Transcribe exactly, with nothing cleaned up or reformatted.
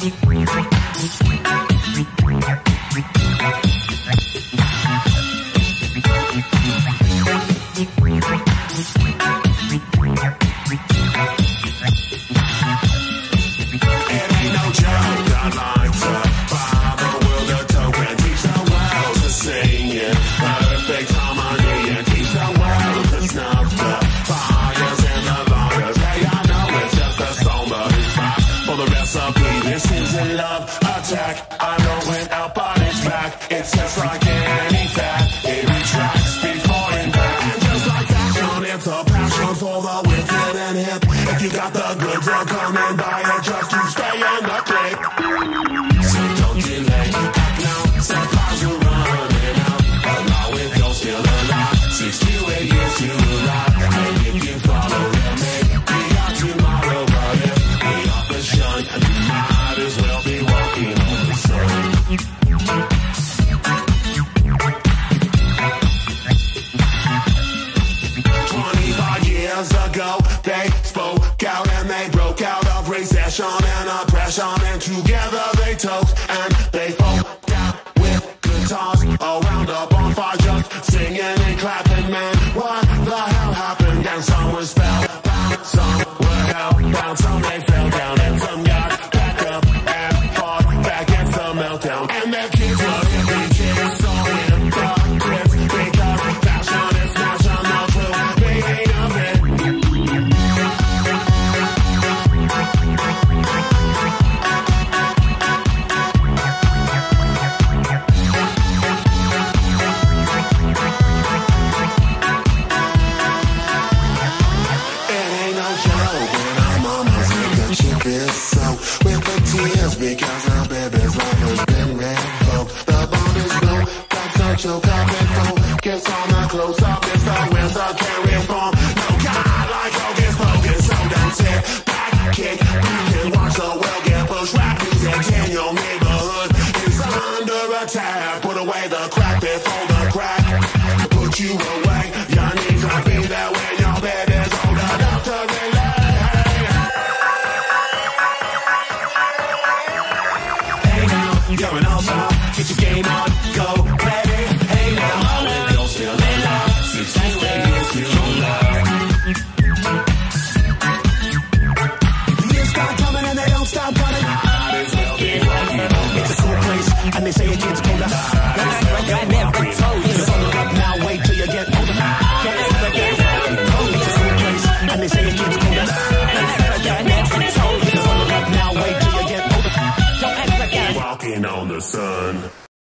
This is a love attack. I know it out, but it's back. It's just like any fat. It retracts before impact. And just like fashion, it's a passion for the wicked and hip. If you got the goods, they'll come and buy it just to stay in the click. So don't delay, act now. Supplies are running out. Allow it, you're still alive. Six to eight years to arrive. And if you follow them, we got tomorrow. But if we off the shine, and you might as well be walking on the sun. Twenty-five years ago, they spoke out and they broke out of recession and oppression, and together they toast and they folk out with guitars around a bonfire, just singing and clapping. Man, what the hell happened? And some were spellbound, some were hellbound, some they fell down, and some got back up and fought back against the meltdown. And their kids were hippie chicks, so hypocrites, because fashion is fashion, the true meaning of it. With the tears, because our baby's life has been revoked. The bond is blown, got such a cup and focus on the close-up. It's the winter can't reform. No God like hocus pocus, so don't sit back, kick back and watch the world get pushed. Rap music in your neighborhood is under attack. Put away the crack before the crack put you away. You need to be there when your baby's old enough to relate. Going all out, get your game on, go, baby. Hey now, if you're still alive, six to eight years to love. The years start coming and they don't stop running. Might as well be walking on. It's a cool place, and they say it gets colder. Don't act like I never told you. Just on the up now, wait till you get older. Don't act like I never told you. It's a cool place, and they say it gets colder. Don't act like I never told you. Just on the up now, wait till you get older. Don't act like I walking on the sun.